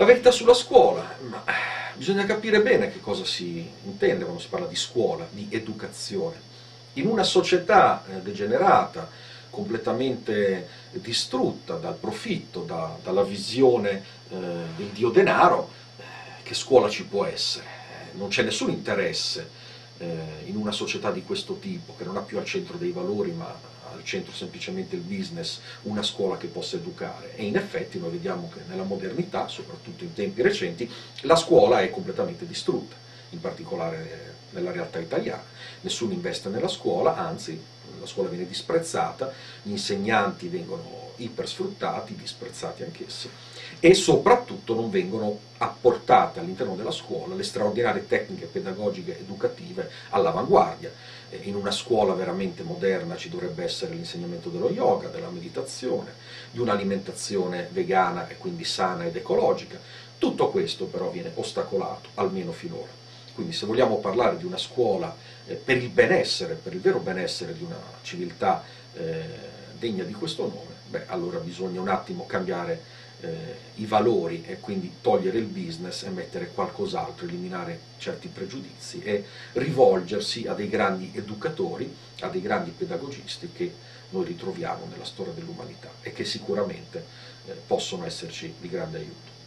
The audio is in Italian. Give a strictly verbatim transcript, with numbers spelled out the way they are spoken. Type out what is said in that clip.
La verità sulla scuola, ma bisogna capire bene che cosa si intende quando si parla di scuola, di educazione. In una società eh, degenerata, completamente distrutta dal profitto, da, dalla visione eh, del dio denaro, eh, che scuola ci può essere? Eh, non c'è nessun interesse eh, in una società di questo tipo, che non ha più al centro dei valori, ma al centro semplicemente il business, una scuola che possa educare. E in effetti noi vediamo che nella modernità, soprattutto in tempi recenti, la scuola è completamente distrutta, in particolare nella realtà italiana. Nessuno investe nella scuola, anzi la scuola viene disprezzata, gli insegnanti vengono ipersfruttati, disprezzati anch'essi, e soprattutto non vengono apportate all'interno della scuola le straordinarie tecniche pedagogiche educative all'avanguardia. In una scuola veramente moderna ci dovrebbe essere l'insegnamento dello yoga, della meditazione, di un'alimentazione vegana e quindi sana ed ecologica. Tutto questo però viene ostacolato, almeno finora. Quindi se vogliamo parlare di una scuola eh, per il benessere, per il vero benessere di una civiltà eh, degna di questo nome, beh, allora bisogna un attimo cambiare eh, i valori e quindi togliere il business e mettere qualcos'altro, eliminare certi pregiudizi e rivolgersi a dei grandi educatori, a dei grandi pedagogisti che noi ritroviamo nella storia dell'umanità e che sicuramente eh, possono esserci di grande aiuto.